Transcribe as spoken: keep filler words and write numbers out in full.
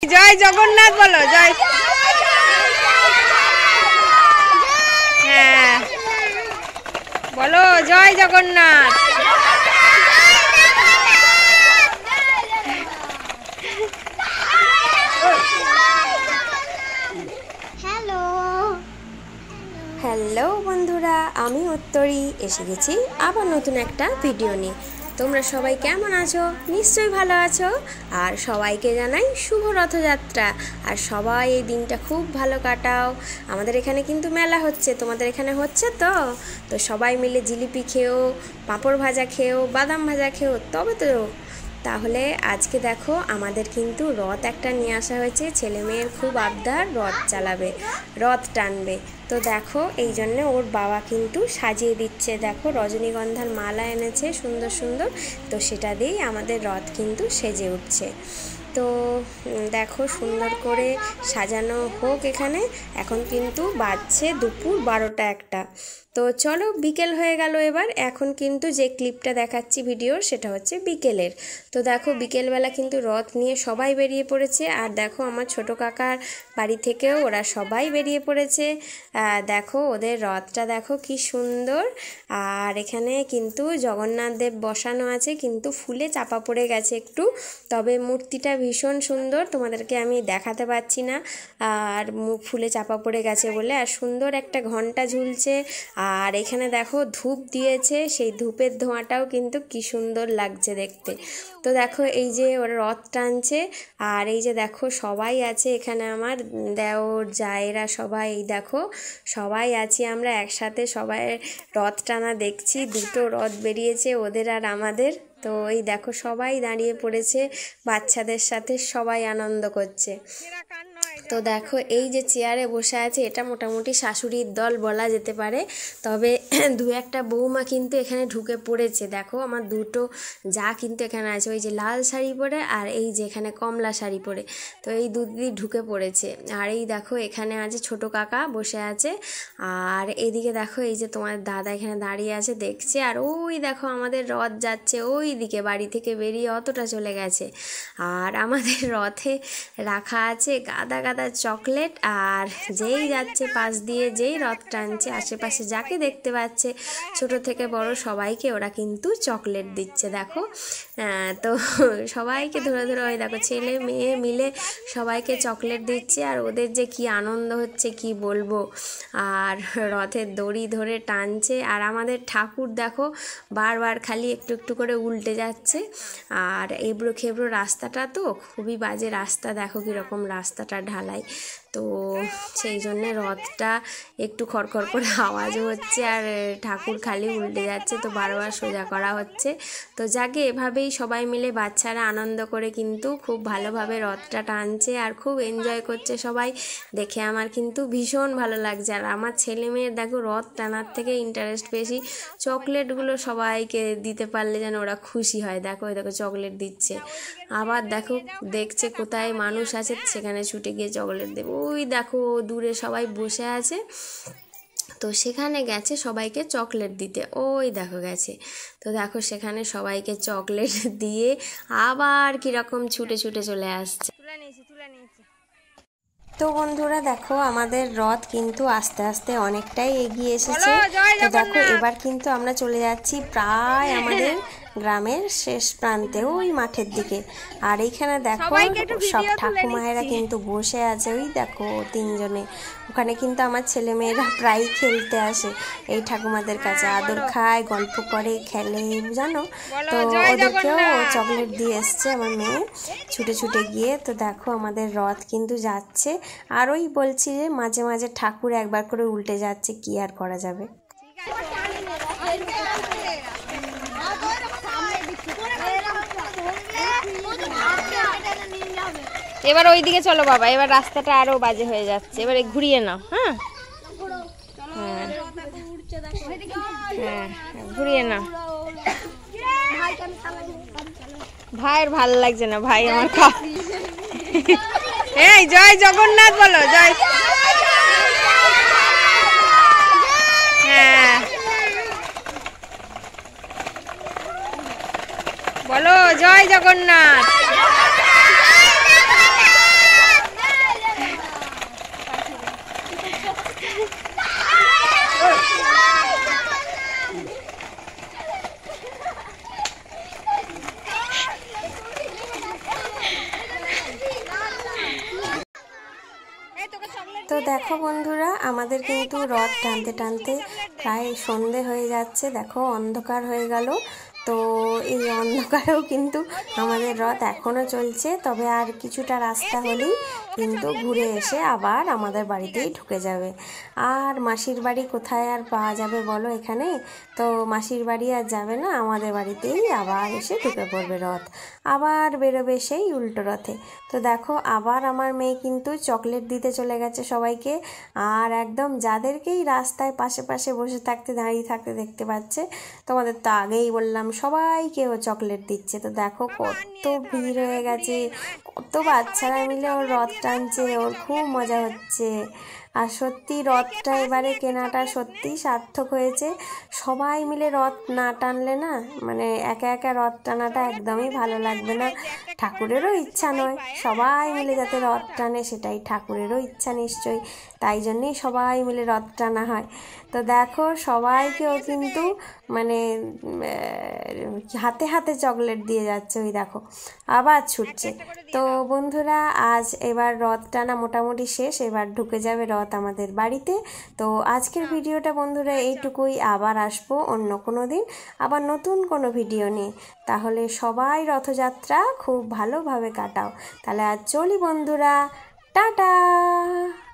জয় জগন্নাথ বলো, জয়। হ্যাঁ বলো জয় জগন্নাথ। হ্যালো হ্যালো বন্ধুরা, আমি উত্তরী এসে গেছি আবার নতুন একটা ভিডিও নিয়ে। তোমরা সবাই কেমন আছো? নিশ্চয়ই ভালো আছো। আর সবাইকে জানাই শুভ রথযাত্রা। আর সবাই এই দিনটা খুব ভালো কাটাও। আমাদের এখানে কিন্তু মেলা হচ্ছে, তোমাদের এখানে হচ্ছে তো তো সবাই মিলে জিলিপি খেও, পাঁপড় ভাজা খেও, বাদাম ভাজা খেও, তবে তো। তাহলে আজকে দেখো আমাদের কিন্তু রথ একটা নিয়ে আসা হয়েছে। ছেলে মেয়ের খুব আবদার, রথ চালাবে, রথ টানবে। তো দেখো এই জন্য ওর বাবা কিন্তু সাজিয়ে দিচ্ছে। দেখো রজনীগন্ধার মালা এনেছে সুন্দর সুন্দর, তো সেটা দিয়েই আমাদের রথ কিন্তু সেজে উঠছে। তো দেখো সুন্দর করে সাজানো হোক এখানে। এখন কিন্তু বাজছে দুপুর বারোটা একটা। তো চলো বিকেল হয়ে গেল এবার। এখন কিন্তু যে ক্লিপটা দেখাচ্ছি ভিডিওর, সেটা হচ্ছে বিকেলের। তো দেখো বিকেলবেলা কিন্তু রথ নিয়ে সবাই বেরিয়ে পড়েছে। আর দেখো আমার ছোট কাকার বাড়ি থেকেও ওরা সবাই বেরিয়ে পড়েছে। দেখো ওদের রথটা দেখো কি সুন্দর। আর এখানে কিন্তু জগন্নাথ দেব বসানো আছে, কিন্তু ফুলে চাপা পড়ে গেছে একটু। তবে মূর্তিটা ভীষণ সুন্দর, তোমাদেরকে আমি দেখাতে পাচ্ছি না আর মুখ ফুলে চাপা পড়ে গেছে বলে। আর সুন্দর একটা ঘন্টা ঝুলছে। আর এখানে দেখো ধূপ দিয়েছে, সেই ধূপের ধোঁয়াটাও কিন্তু কি সুন্দর লাগছে দেখতে। তো দেখো এই যে ওরা রথ টানছে। আর এই যে দেখো সবাই আছে এখানে, আমার দেওর জায়েরা সবাই, এই দেখো সবাই আছি আমরা একসাথে, সবাই রথ টানা দেখছি। দুটো রথ বেরিয়েছে ওদের আর আমাদের। তো এই দেখো সবাই দাঁড়িয়ে পড়েছে বাচ্চাদের সাথে, সবাই আনন্দ করছে। তো দেখো এই যে চেয়ারে বসে আছে, এটা মোটামুটি শাশুড়ির দল বলা যেতে পারে। তবে দু একটা বৌমা কিন্তু এখানে ঢুকে পড়েছে। দেখো আমার দুটো যা কিন্তু এখানে আছে, ওই যে লাল শাড়ি পরে আর এই যে এখানে কমলা শাড়ি পরে। তো এই দুদিদি ঢুকে পড়েছে। আর এই দেখো এখানে আছে ছোট কাকা বসে আছে। আর এদিকে দেখো এই যে তোমার দাদা এখানে দাঁড়িয়ে আছে দেখছে। আর ওই দেখো আমাদের রথ যাচ্ছে ওই দিকে, বাড়ি থেকে বেরিয়ে অতটা চলে গেছে। আর আমাদের রথে রাখা আছে গাদা গাদা চকলেট। আর যেই যাচ্ছে পাশ দিয়ে, যেই রথ টানছে, আশেপাশে যাকে দেখতে পাচ্ছে ছোট থেকে বড় সবাইকে ওরা কিন্তু চকলেট দিচ্ছে। দেখো তো সবাইকে ধরে ধরে ওই দেখো ছেলে মেয়ে মিলে সবাইকে চকলেট দিচ্ছে। আর ওদের যে কি আনন্দ হচ্ছে কি বলবো। আর রথের দড়ি ধরে টানছে। আর আমাদের ঠাকুর দেখো বারবার খালি একটু একটু করে উল্টে যাচ্ছে। আর এবড়ো খেবড়ো রাস্তাটা তো খুবই বাজে রাস্তা, দেখো কীরকম রাস্তাটা ঢালাই। তো সেই জন্যে রথটা একটু খড়খড় করে আওয়াজও হচ্ছে। আর ঠাকুর খালি উল্টে যাচ্ছে, তো বারবার সোজা করা হচ্ছে। তো যাকে এভাবেই সবাই মিলে বাচ্চারা আনন্দ করে কিন্তু খুব ভালোভাবে রথটা টানছে আর খুব এনজয় করছে সবাই। দেখে আমার কিন্তু ভীষণ ভালো লাগছে। আর আমার ছেলে মেয়ের দেখো রথ টানার থেকে ইন্টারেস্ট বেশি চকলেটগুলো সবাইকে দিতে পারলে যেন ওরা খুশি হয়। দেখো ওই দেখো চকলেট দিচ্ছে। আবার দেখো দেখছে কোথায় মানুষ আছে, সেখানে ছুটে গিয়ে চকলেট দেবো। ওই দেখো দূরে সবাই বসে আছে, তো সেখানে গেছে সবাইকে চকলেট দিতে। ওই দেখো গেছে। তো দেখো সেখানে সবাইকে চকলেট দিয়ে আবার কীরকম ছুটে ছুটে চলে আসছে। তো বন্ধুরা দেখো আমাদের রথ কিন্তু আস্তে আস্তে অনেকটাই এগিয়ে এসেছে। তো দেখো এবার কিন্তু আমরা চলে যাচ্ছি প্রায় আমাদের গ্রামের শেষ প্রান্তে, ওই মাঠের দিকে। আর এইখানে দেখো সব ঠাকুমায়েরা কিন্তু বসে আছে, ওই দেখো তিনজনে। ওখানে কিন্তু আমার ছেলে মেয়েরা প্রায় খেলতে আসে এই ঠাকুমাদের কাছে, আদর খায়, গল্প করে, খেলে, জানো। তো ওদেরকেও চকলেট দিয়ে এসছে আমার মেয়ে ছুটে ছুটে গিয়ে। তো দেখো আমাদের রথ কিন্তু যাচ্ছে। আর ওই বলছি যে মাঝে মাঝে ঠাকুর একবার করে উল্টে যাচ্ছে, কি আর করা যাবে। এবার ওই দিকে চলো বাবা, এবার রাস্তাটা আরো বাজে হয়ে যাচ্ছে, এবারে ঘুরিয়ে নাও। হ্যাঁ হ্যাঁ হ্যাঁ ঘুরিয়ে নাও। ভাইয়ের ভালো লাগছে না, ভাই আমার খা। এই জয় জগন্নাথ বলো, জয়। হ্যাঁ বলো জয় জগন্নাথ। তো দেখো বন্ধুরা, আমাদের কিন্তু রথ টানতে টানতে প্রায় সন্ধে হয়ে যাচ্ছে। দেখো অন্ধকার হয়ে গেল। তো এই অন্ধকারেও কিন্তু আমাদের রথ এখনও চলছে, তবে আর কিছুটা রাস্তা হলেই কিন্তু ঘুরে এসে আবার আমাদের বাড়িতেই ঢুকে যাবে। আর মাসির বাড়ি কোথায় আর পাওয়া যাবে বলো এখানে? তো মাসির বাড়ি আর যাবে না, আমাদের বাড়িতেই আবার এসে ঢুকে পড়বে রথ, আবার বেরোবে সেই উল্টো রথে। তো দেখো আবার আমার মেয়ে কিন্তু চকলেট দিতে চলে গেছে সবাইকে। আর একদম যাদেরকেই রাস্তায় পাশে পাশে বসে থাকতে দাঁড়িয়ে থাকতে দেখতে পাচ্ছে, তোমাদের তো আগেই বললাম সবাইকে ও চকলেট দিচ্ছে। তো দেখো কত ভিড় হয়ে গেছে, কত বাচ্চারা মিলে ওর রথ টানছে, ওর খুব মজা হচ্ছে। আর সত্যি রথটা এবারে কেনাটা সত্যিই সার্থক হয়েছে। সবাই মিলে রথ না টানলে না, মানে একা একা রথ টানাটা একদমই ভালো লাগবে না। ঠাকুরেরও ইচ্ছা নয় সবাই মিলে যাতে রথ টানে, সেটাই ঠাকুরেরও ইচ্ছা নিশ্চয়ই, তাই জন্যেই সবাই মিলে রথ টানা হয়। তো দেখো সবাইকেও কিন্তু মানে হাতে হাতে চকলেট দিয়ে যাচ্ছে, ওই দেখো আবার ছুটছে। তো বন্ধুরা আজ এবার রথ টানা মোটামুটি শেষ, এবার ঢুকে যাবে রথ আমাদের বাড়িতে। তো আজকের ভিডিওটা বন্ধুরা এইটুকুই, আবার আসবো অন্য কোনো দিন আবার নতুন কোনো ভিডিও নিয়ে। তাহলে সবাই রথযাত্রা খুব ভালোভাবে কাটাও। তাহলে আজ চলি বন্ধুরা, টাটা।